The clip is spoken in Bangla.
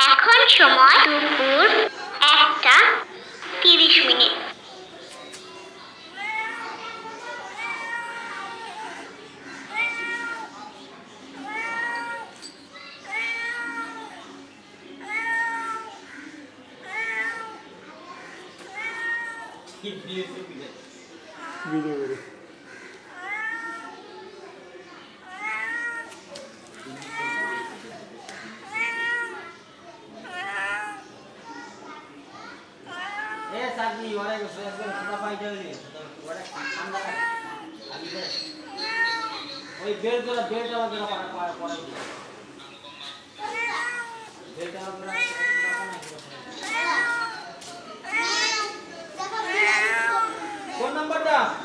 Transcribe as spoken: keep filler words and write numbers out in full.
এখন সময় দুপুর একটা তিরিশ মিনিট। ভিডিও করে এ সাজি ওরে গো একবার সাদা পাইটা হইলে ওরে ঠান্ডা লাগে আমি তো ওই বেল তোরা বেলটা আমাদের পাড়া পাড়া পড়াই দিই বেলটা আমরা কোন নাম্বারটা